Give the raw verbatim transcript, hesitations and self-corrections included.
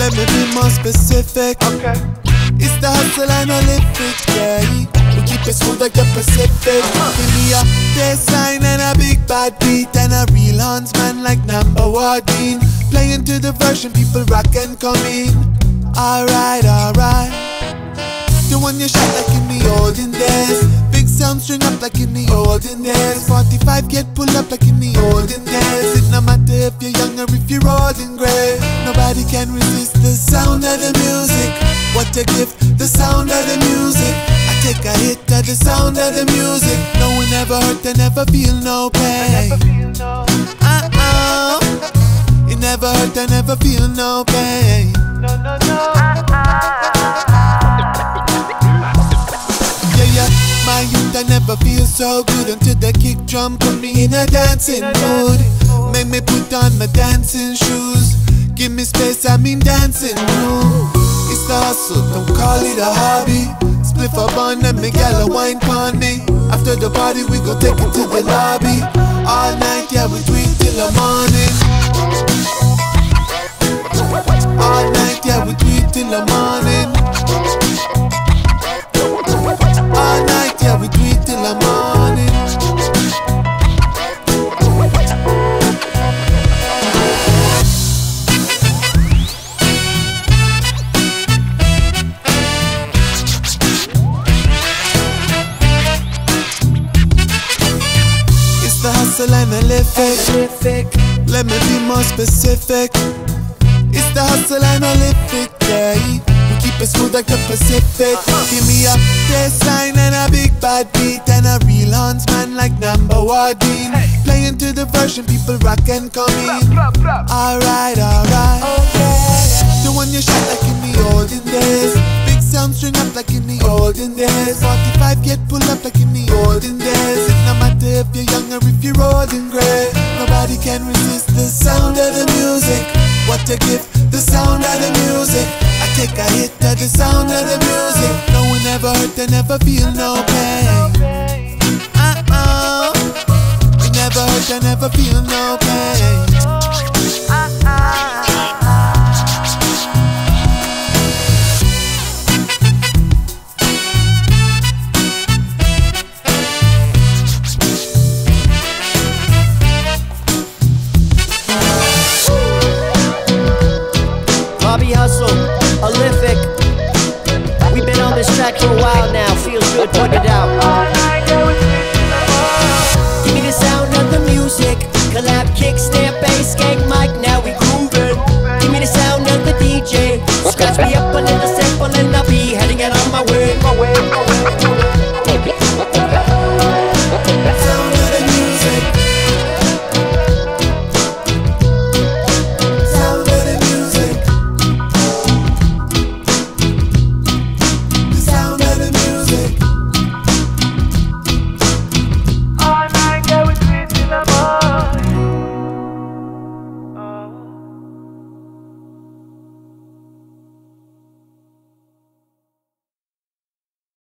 Let me be more specific. Okay. It's the hustle and I live it, yeah. We keep it smooth like the Pacific. Uh-huh. Give me a bass line and a big bad beat and a real huntsman like number Wardine. Playing to the version, people rock and come in. Alright, alright. The one you shot like in the olden days. Big sound string up like in the olden days. forty-five get pull up like in the olden days. It no matter if you're young or if you're old and grey. Nobody can resist the sound of the music. What a gift, the sound of the music. I take a hit of the sound of the music. No one ever hurt and never feel no pain. Uh-oh. It never hurt and never feel no pain. No, no, no. Yeah, yeah. My youth, I never feel so good until the kick drum put me in a dancing mood. Make me put on my dancing shoes. Give me space, I mean dancing mood. It's the hustle, don't call it a hobby. Spliff a bun and me gal a wine pon me. After the party we go take it to the lobby. All night, yeah, we drink till the morning. All night, yeah, we drink till the morning. All night, yeah, we drink till the morning. The hustle and I live it. Let me be more specific. It's the hustle and I live it, yeah. We keep it smooth like the Pacific. Give me a bass line and a big bad beat and a real huntsman like number Wardine. Playing to the version, people rock and come in. Alright, alright. The one you shot like in the olden days. Big sound string up like in the olden days. forty-five get pull up like in the olden days. It no matter if you're young or if you're old and grey. Nobody can resist the sound of the music. What a gift, the sound of the music. I take a hit of the sound of the music. No one ever hurt and never feel no pain. Uh-oh. We never hurt and never feel no pain. Bobby Hustle, Prolific. We've been on this track for a while now. Feels good, put it out.